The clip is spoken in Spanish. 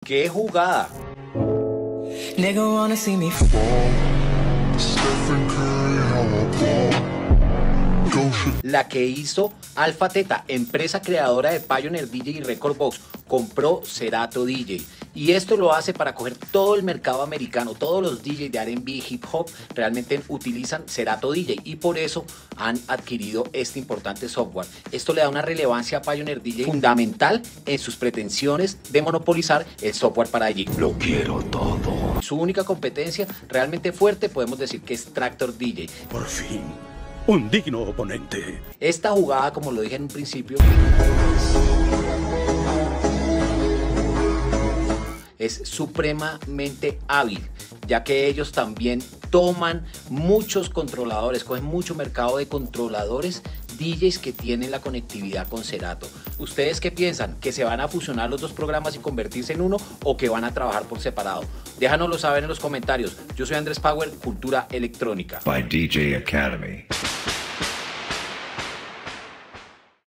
¡Qué jugada! Nigga wanna see me La que hizo Alpha Theta, empresa creadora de Pioneer DJ y Record Box, compró Serato DJ. Y esto lo hace para coger todo el mercado americano. Todos los DJs de R&B, hip hop realmente utilizan Serato DJ y por eso han adquirido este importante software. Esto le da una relevancia a Pioneer DJ fundamental en sus pretensiones de monopolizar el software para DJ. Lo quiero todo. Su única competencia realmente fuerte podemos decir que es Traktor DJ. Por fin, un digno oponente. Esta jugada, como lo dije en un principio, es supremamente hábil, ya que ellos también toman muchos controladores, cogen mucho mercado de controladores DJs que tienen la conectividad con Serato. ¿Ustedes qué piensan? ¿Que se van a fusionar los dos programas y convertirse en uno o que van a trabajar por separado? Déjanoslo saber en los comentarios. Yo soy Andrés Power, Cultura Electrónica. By DJ Academy.